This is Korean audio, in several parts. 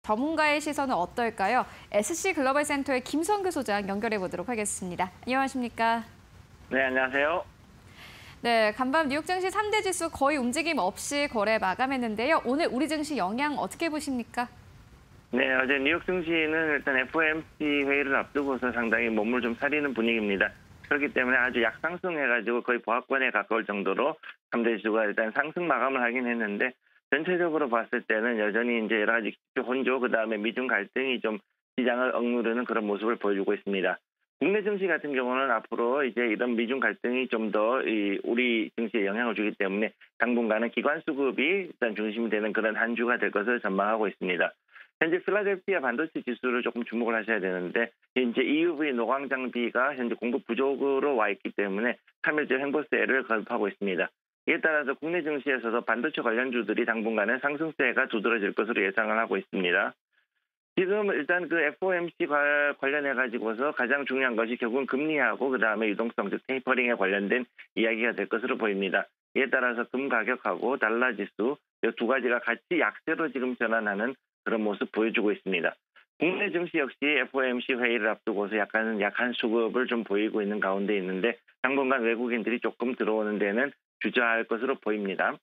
전문가의 시선은 어떨까요? SC글로벌센터의 김성규 소장 연결해 보도록 하겠습니다. 안녕하십니까? 네, 안녕하세요. 네, 간밤 뉴욕 증시 3대 지수 거의 움직임 없이 거래 마감했는데요. 오늘 우리 증시 영향 어떻게 보십니까? 네, 어제 뉴욕 증시는 일단 FOMC 회의를 앞두고서 상당히 몸을 좀 사리는 분위기입니다. 그렇기 때문에 아주 약상승해가지고 거의 보합권에 가까울 정도로 3대 지수가 일단 상승 마감을 하긴 했는데, 전체적으로 봤을 때는 여전히 이제 여러 가지 기초 혼조, 그다음에 미중 갈등이 좀 시장을 억누르는 그런 모습을 보여주고 있습니다. 국내 증시 같은 경우는 앞으로 이제 이런 미중 갈등이 좀 더 우리 증시에 영향을 주기 때문에 당분간은 기관 수급이 일단 중심이 되는 그런 한 주가 될 것을 전망하고 있습니다. 현재 필라델피아 반도체 지수를 조금 주목을 하셔야 되는데, 이제 EUV 노광 장비가 현재 공급 부족으로 와 있기 때문에 3일째 횡보세를 거듭하고 있습니다. 이에 따라서 국내 증시에서도 반도체 관련주들이 당분간은 상승세가 두드러질 것으로 예상을 하고 있습니다. 지금 일단 그 FOMC 관련해 가지고서 가장 중요한 것이 결국은 금리하고 그다음에 유동성 즉 테이퍼링에 관련된 이야기가 될 것으로 보입니다. 이에 따라서 금 가격하고 달러 지수 이 두 가지가 같이 약세로 지금 전환하는 그런 모습 보여주고 있습니다. 국내 증시 역시 FOMC 회의를 앞두고서 약간 약한 수급을 좀 보이고 있는 가운데 있는데, 당분간 외국인들이 조금 들어오는 데는 주저할 것으로 보입니다.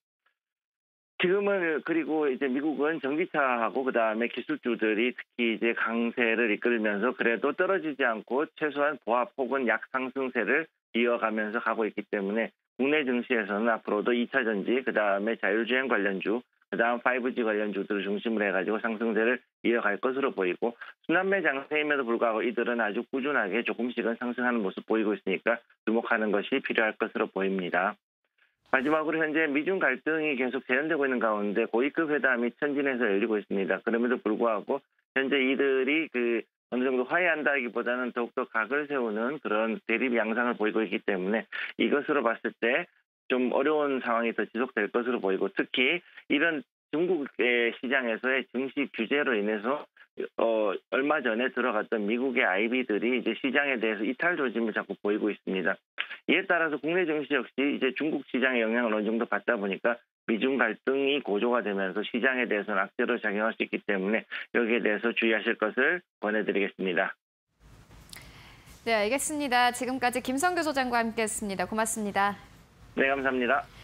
지금은 그리고 이제 미국은 전기차하고 그다음에 기술주들이 특히 이제 강세를 이끌면서 그래도 떨어지지 않고 최소한 보합 혹은 약상승세를 이어가면서 가고 있기 때문에 국내 증시에서는 앞으로도 2차 전지, 그다음에 자율주행 관련주, 그다음 5G 관련주들을 중심으로 해가지고 상승세를 이어갈 것으로 보이고, 순환매 장세임에도 불구하고 이들은 아주 꾸준하게 조금씩은 상승하는 모습 보이고 있으니까 주목하는 것이 필요할 것으로 보입니다. 마지막으로 현재 미중 갈등이 계속 재현되고 있는 가운데 고위급 회담이 천진에서 열리고 있습니다. 그럼에도 불구하고 현재 이들이 어느 정도 화해한다기보다는 더욱더 각을 세우는 그런 대립 양상을 보이고 있기 때문에 이것으로 봤을 때 좀 어려운 상황이 더 지속될 것으로 보이고, 특히 이런 중국의 시장에서의 증시 규제로 인해서 얼마 전에 들어갔던 미국의 IB들이 이제 시장에 대해서 이탈 조짐을 자꾸 보이고 있습니다. 이에 따라서 국내 증시 역시 이제 중국 시장의 영향을 어느 정도 받다 보니까 미중 갈등이 고조가 되면서 시장에 대해서는 악재로 작용할 수 있기 때문에 여기에 대해서 주의하실 것을 권해드리겠습니다. 네, 알겠습니다. 지금까지 김성규 소장과 함께했습니다. 고맙습니다. 네, 감사합니다.